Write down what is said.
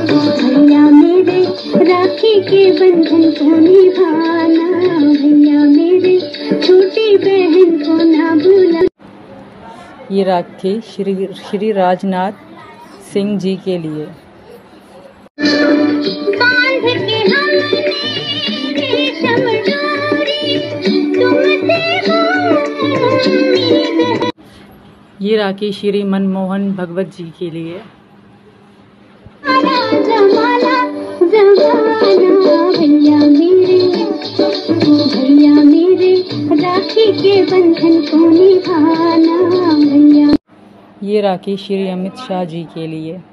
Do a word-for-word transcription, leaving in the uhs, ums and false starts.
भैया मेरे राखी के बंधन को निभाना, भैया मेरे छोटी बहन को ना भूलना। ये राखी श्री श्री राजनाथ सिंह जी के लिए। बांध के हमने रेशम डोरी, तुमसे वो उम्मीद है। ये राखी श्री मनमोहन भगवत जी के लिए। जमाना जमाना भैया मेरे, भैया मेरे राखी के बंधन को निभाना, भैया। ये राखी श्री अमित शाह जी के लिए।